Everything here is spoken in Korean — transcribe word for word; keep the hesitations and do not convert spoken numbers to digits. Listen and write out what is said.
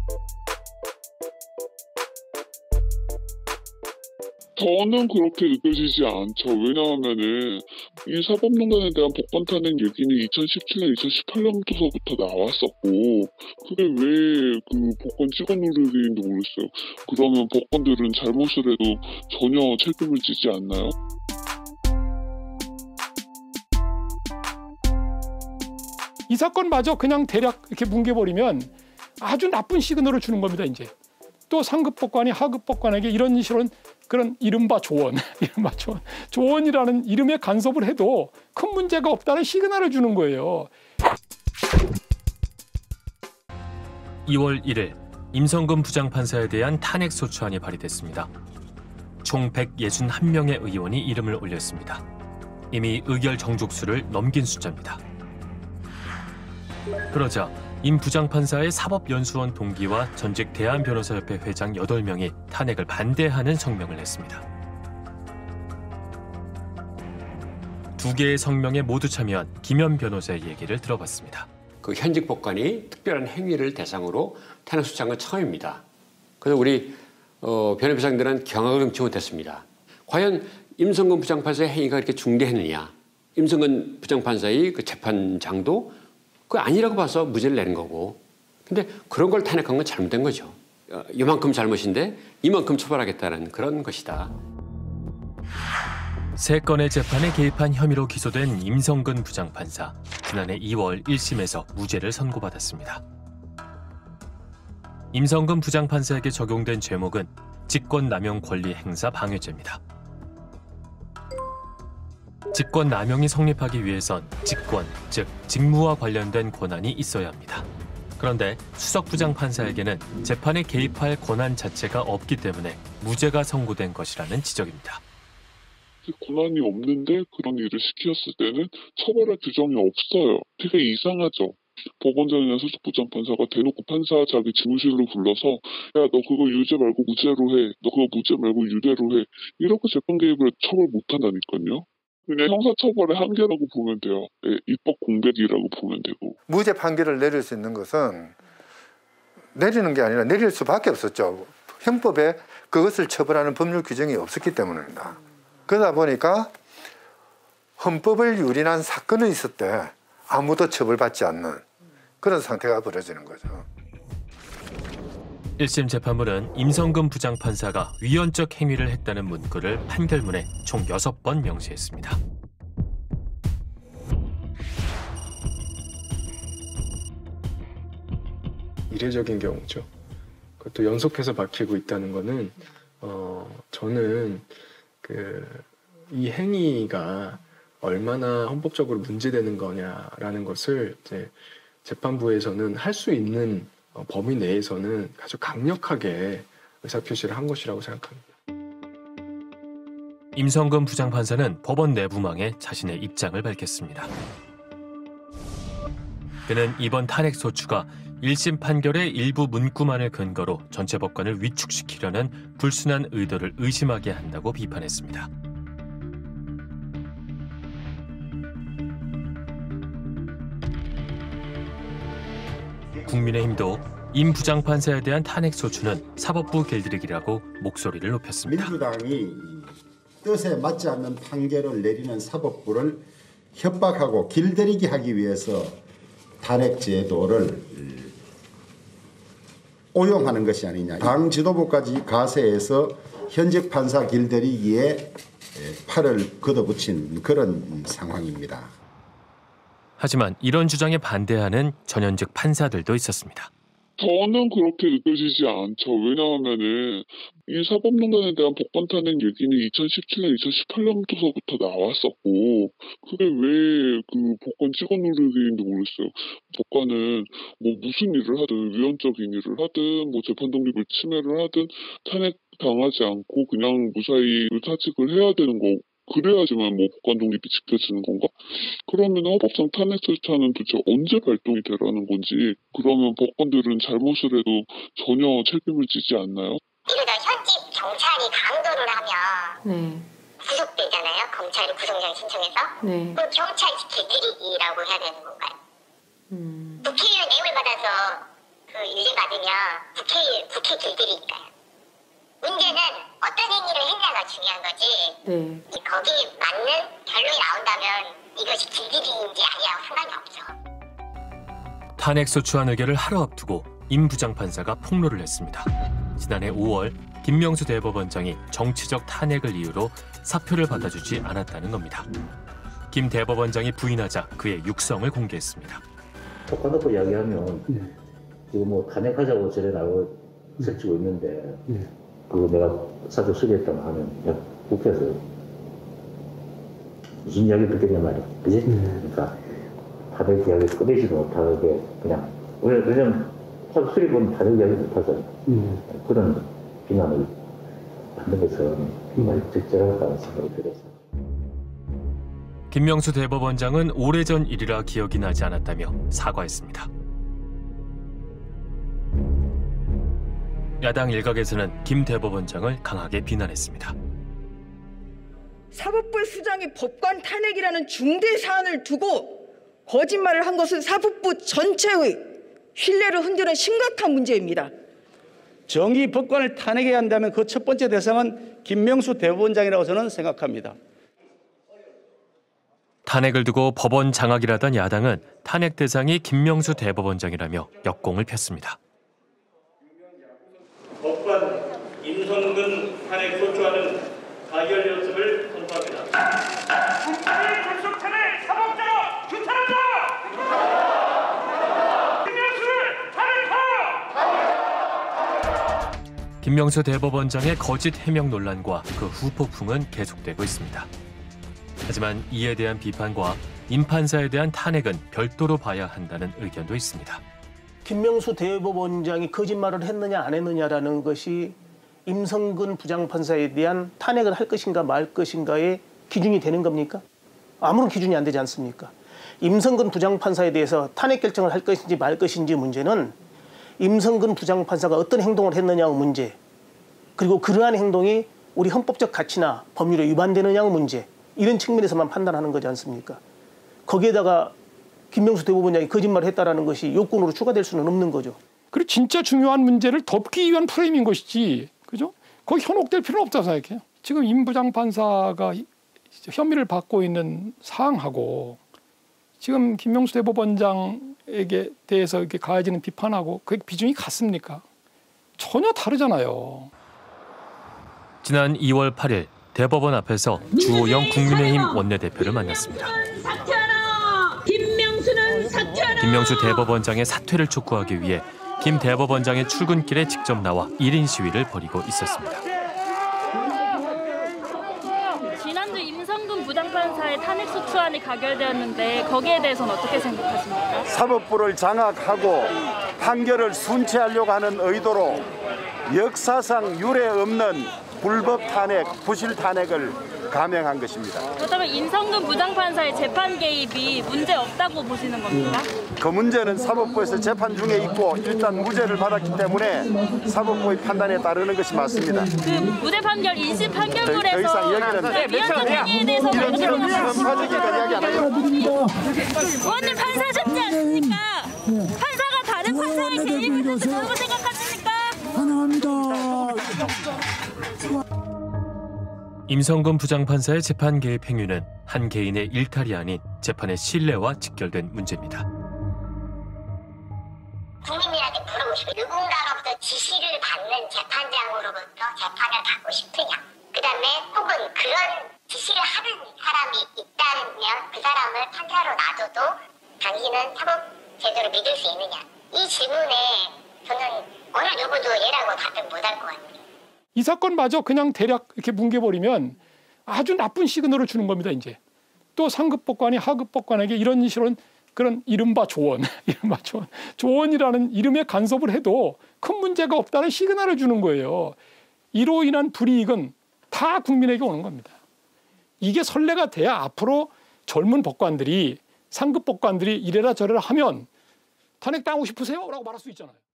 저는 그렇게 느껴지지 않죠. 왜냐하면은 이 사법농단에 대한 법관 탄핵 얘기는 이천십칠 년, 이천십팔 년도서부터 나왔었고 그게 왜 그 법관 찍어 누르기인지 모르겠어요. 그러면 법관들은 잘못을 해도 전혀 책임을 지지 않나요? 이 사건마저 그냥 대략 이렇게 뭉개버리면 아주 나쁜 시그널을 주는 겁니다. 이제 또 상급 법관이 하급 법관에게 이런 식으로 그런 이른바 조언, 이른바 조언, 조언이라는 이름에 간섭을 해도 큰 문제가 없다는 시그널을 주는 거예요. 이월 일일 임성근 부장판사에 대한 탄핵소추안이 발의됐습니다. 총 백육십일 명의 의원이 이름을 올렸습니다. 이미 의결 정족수를 넘긴 숫자입니다. 그러자 임 부장판사의 사법연수원 동기와 전직 대한변호사협회 회장 여덟 명이 탄핵을 반대하는 성명을 냈습니다. 두 개의 성명에 모두 참여한 김현 변호사의 얘기를 들어봤습니다. 그 현직 법관이 특별한 행위를 대상으로 탄핵 소추한 건 처음입니다. 그래서 우리 어, 변호사님들은 경악을 좀 지원했습니다. 과연 임성근 부장판사의 행위가 그렇게 중대했느냐? 임성근 부장판사의 그 재판장도 그 아니라고 봐서 무죄를 내는 거고. 근데 그런 걸 탄핵한 건 잘못된 거죠. 어, 이만큼 잘못인데 이만큼 처벌하겠다는 그런 것이다. 세 건의 재판에 개입한 혐의로 기소된 임성근 부장판사. 지난해 이월 일 심에서 무죄를 선고받았습니다. 임성근 부장판사에게 적용된 죄목은 직권남용 권리 행사 방해죄입니다. 직권남용이 성립하기 위해선 직권, 즉 직무와 관련된 권한이 있어야 합니다. 그런데 수석 부장판사에게는 재판에 개입할 권한 자체가 없기 때문에 무죄가 선고된 것이라는 지적입니다. 권한이 없는데 그런 일을 시켰을 때는 처벌할 규정이 없어요. 되게 이상하죠. 법원장이나 수석부장판사가 대놓고 판사 자기 지무실로 불러서 야, 너 그거 유죄 말고 무죄로 해. 너 그거 무죄 말고 유죄로 해. 이렇게 재판 개입을 처벌 못한다니까요. 그냥 형사처벌의 한계라고 보면 돼요. 네, 입법 공백이라고 보면 되고. 무죄 판결을 내릴 수 있는 것은 내리는 게 아니라 내릴 수밖에 없었죠. 형법에 그것을 처벌하는 법률 규정이 없었기 때문입니다. 그러다 보니까 헌법을 유린한 사건이 있을 때 아무도 처벌받지 않는 그런 상태가 벌어지는 거죠. 일 심 재판부는 임성근 부장판사가 위헌적 행위를 했다는 문구를 판결문에 총 여섯 번 명시했습니다. 이례적인 경우죠. 그것도 연속해서 밝히고 있다는 거는 어, 저는 그, 이 행위가 얼마나 헌법적으로 문제되는 거냐라는 것을 이제 재판부에서는 할 수 있는 어, 범위 내에서는 아주 강력하게 의사표시를 한 것이라고 생각합니다. 임성근 부장판사는 법원 내부망에 자신의 입장을 밝혔습니다. 그는 이번 탄핵 소추가 일 심 판결의 일부 문구만을 근거로 전체 법관을 위축시키려는 불순한 의도를 의심하게 한다고 비판했습니다. 국민의힘도 임 부장판사에 대한 탄핵 소추는 사법부 길들이기라고 목소리를 높였습니다. 민주당이 뜻에 맞지 않는 판결을 내리는 사법부를 협박하고 길들이기 하기 위해서 탄핵 제도를 오용하는 것이 아니냐. 당 지도부까지 가세해서 현직 판사 길들이기에 팔을 걷어붙인 그런 상황입니다. 하지만 이런 주장에 반대하는 전현직 판사들도 있었습니다. 저는 그렇게 느껴지지 않죠. 왜냐하면은 이 사법농단에 대한 법관 탄핵 얘기는 이천십칠 년, 이천십팔 년도서부터 나왔었고 그게 왜 그 법관 찍어 누르기인지 모르겠어요. 법관은 뭐 무슨 일을 하든 위헌적인 일을 하든 뭐 재판 독립을 침해를 하든 탄핵 당하지 않고 그냥 무사히 사직을 해야 되는 거. 그래야지만 뭐 법관 독립이 지켜지는 건가? 그러면 헌법상 탄핵 절차는 도대체 언제 발동이 되라는 건지, 그러면 법관들은 잘못을 해도 전혀 책임을 지지 않나요? 이러다 현직 경찰이 강도를 하면 네. 구속되잖아요. 검찰이 구속영장 신청해서. 네. 그럼 경찰 길들이기라고 해야 되는 건가요? 음. 국회의원 뇌물 받아서 그 그 일을 받으면 국회, 국회 길들이니까요. 문제는 어떤 행위를 했냐가 중요한 거지. 네. 거기에 맞는 결론이 나온다면 이것이 길들이인지 아니냐고 상관이 없죠. 탄핵 소추안 의결을 하루 앞두고 임 부장판사가 폭로를 했습니다. 지난해 오월 김명수 대법원장이 정치적 탄핵을 이유로 사표를 받아주지 않았다는 겁니다. 김 대법원장이 부인하자 그의 육성을 공개했습니다. 똑같고 이야기하면 네. 지금 뭐 탄핵하자고 저래 나오고 설치고 있는데 네. 그거 내가 사표 수리했다고 하면 야, 국회에서 무슨 이야기 듣겠냐 말이야. 그지? 네. 그러니까 탄핵 이야기 꺼내지도 못하게 그냥 왜냐면 사표 수리본 탄핵 이야기 못하잖아요. 네. 그런 비난을 받는 것은 정말 적절하다는 생각이 들었어요. 김명수 대법원장은 오래전 일이라 기억이 나지 않았다며 사과했습니다. 야당 일각에서는 김 대법원장을 강하게 비난했습니다. 사법부의 수장이 법관 탄핵이라는 중대 사안을 두고 거짓말을 한 것은 사법부 전체의 신뢰를 흔드는 심각한 문제입니다. 정의 법관을 탄핵해야 한다면 그 첫 번째 대상은 김명수 대법원장이라고 저는 생각합니다. 탄핵을 두고 법원 장악이라던 야당은 탄핵 대상이 김명수 대법원장이라며 역공을 폈습니다. 법관 임성근 탄핵 소추안은 가결되었음을 선포합니다. 국회 불속 탄핵 사법자가 규탄한다! 김명수를 탄핵하라! 김명수 대법원장의 거짓 해명 논란과 그 후폭풍은 계속되고 있습니다. 하지만 이에 대한 비판과 임 판사에 대한 탄핵은 별도로 봐야 한다는 의견도 있습니다. 김명수 대법원장이 거짓말을 했느냐 안 했느냐라는 것이 임성근 부장판사에 대한 탄핵을 할 것인가 말 것인가의 기준이 되는 겁니까? 아무런 기준이 안 되지 않습니까? 임성근 부장판사에 대해서 탄핵 결정을 할 것인지 말 것인지 문제는 임성근 부장판사가 어떤 행동을 했느냐의 문제, 그리고 그러한 행동이 우리 헌법적 가치나 법률에 위반되느냐의 문제, 이런 측면에서만 판단하는 거지 않습니까? 거기에다가 김명수 대법원장이 거짓말을 했다라는 것이 요건으로 추가될 수는 없는 거죠. 그리고 진짜 중요한 문제를 덮기 위한 프레임인 것이지, 그죠? 거기 현혹될 필요는 없다고 생각해요. 지금 임 부장판사가 혐의를 받고 있는 사항하고 지금 김명수 대법원장에게 대해서 이렇게 가해지는 비판하고 그 비중이 같습니까? 전혀 다르잖아요. 지난 이월 팔일 대법원 앞에서 주호영 국민의힘 원내대표를 만났습니다. 사퇴하라! 김명수는 사퇴하라! 김명수 대법원장의 사퇴를 촉구하기 위해 김 대법원장의 출근길에 직접 나와 일 인 시위를 벌이고 있었습니다. 지난주 임성근 부장판사의 탄핵 소추안이 가결되었는데 거기에 대해서는 어떻게 생각하십니까? 사법부를 장악하고 판결을 순체하려고 하는 의도로 역사상 유례 없는 불법 탄핵, 부실 탄핵을 감행한 것입니다. 그렇다면 임성근 부장판사의 재판 개입이 문제 없다고 보시는 겁니까? 그 문제는 사법부에서 재판 중에 있고 일단 무죄를 받았기 때문에 사법부의 판단에 따르는 것이 맞습니다. 그 무죄 판결, 인심 판결문에서 더, 더 이상 얘기는 위헌적 행위에 대해서 이런 이런 편파적인 이야기 안 해요. 의원님 판사셨지 않습니까? 판사가 다른 판사의 개입을 했다고 생각하십니까? 환영합니다. 임성근 부장판사의 재판 개입 행위는 한 개인의 일탈이 아닌 재판의 신뢰와 직결된 문제입니다. 국민들한테 물어보시고 누군가로부터 지시를 받는 재판장으로부터 재판을 받고 싶으냐. 그다음에 혹은 그런 지시를 하는 사람이 있다면 그 사람을 판사로 놔둬도 당신은 사법 제도를 믿을 수 있느냐. 이 질문에 저는 어느 누구도 예라고 답변 못할 것 같아요. 이 사건마저 그냥 대략 이렇게 뭉개버리면 아주 나쁜 시그널을 주는 겁니다. 이제 또 상급 법관이 하급 법관에게 이런 식으로 그런 이른바 조언, 이른바 조언, 조언이라는 이름에 간섭을 해도 큰 문제가 없다는 시그널을 주는 거예요. 이로 인한 불이익은 다 국민에게 오는 겁니다. 이게 선례가 돼야 앞으로 젊은 법관들이 상급 법관들이 이래라 저래라 하면 탄핵당하고 싶으세요? 라고 말할 수 있잖아요.